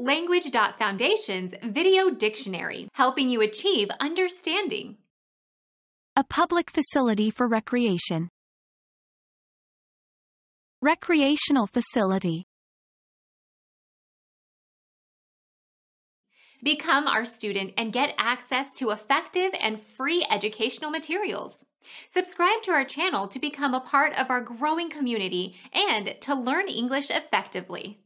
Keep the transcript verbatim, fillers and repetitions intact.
Language Foundation's Video Dictionary, helping you achieve understanding. A public facility for recreation. Recreational facility. Become our student and get access to effective and free educational materials. Subscribe to our channel to become a part of our growing community and to learn English effectively.